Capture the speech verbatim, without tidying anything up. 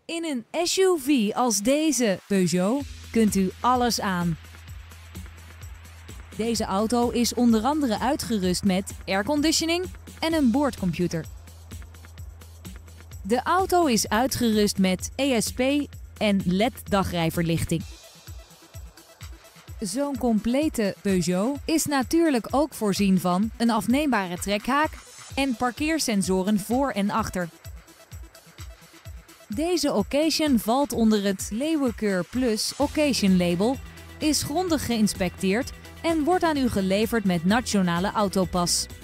In een S U V als deze Peugeot kunt u alles aan. Deze auto is onder andere uitgerust met airconditioning en een boordcomputer. De auto is uitgerust met E S P en L E D-dagrijverlichting. Zo'n complete Peugeot is natuurlijk ook voorzien van een afneembare trekhaak en parkeersensoren voor en achter. Deze Occasion valt onder het Leeuwenkeur Plus Occasion label, is grondig geïnspecteerd en wordt aan u geleverd met Nationale Autopas.